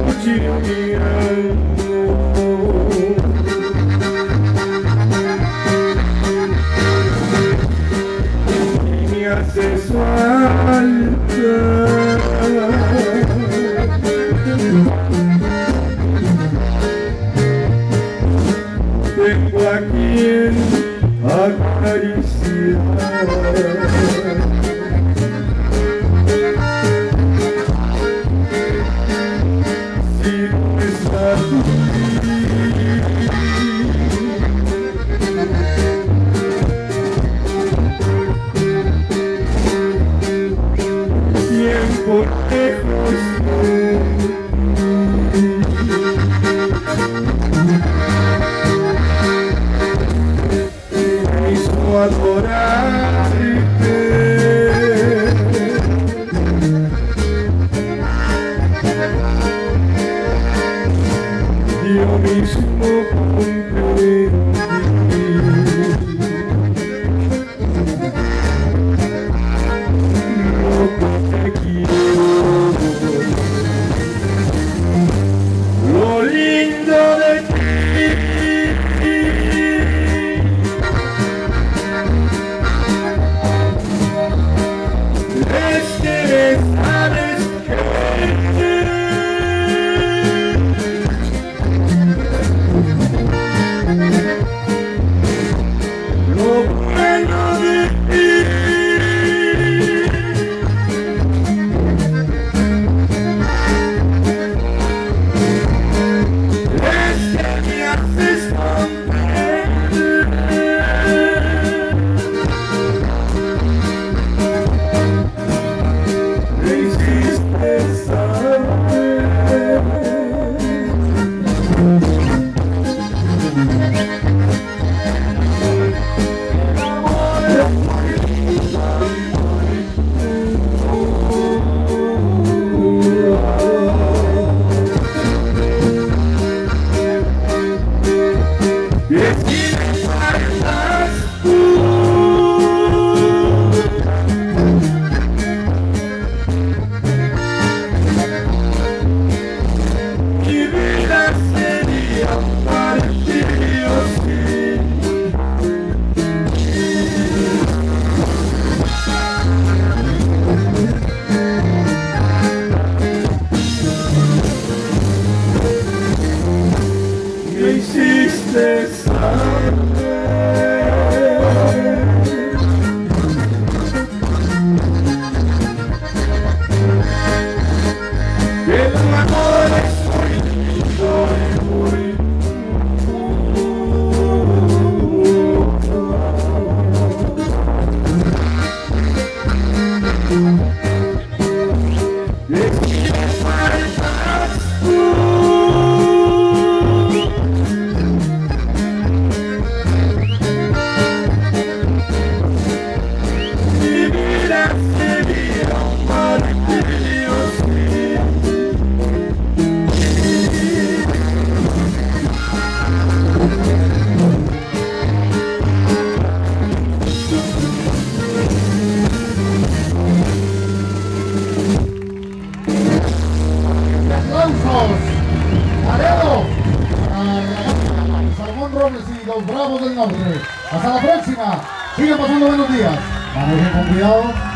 me haces falta. Tengo a quien acariciar. Si no estás tú, tiempo lejos mismo adorarte. Yo mismo comprendí lo que te quiero, lo lindo de ti. Es que sabes que lo bueno de ti es que me haces comprender. Me hiciste saber y es que me faltas tú. Mi vida sería un martirio sin me hiciste saber que el amor es muy lindo y muy y es que me faltas tú. Mi vida sería un martirio sin ¡Aplausos! ¡Laredo! Para Salmón Robles y los Bravos del Norte. Hasta la próxima. Sigan pasando buenos días. Manejen con cuidado.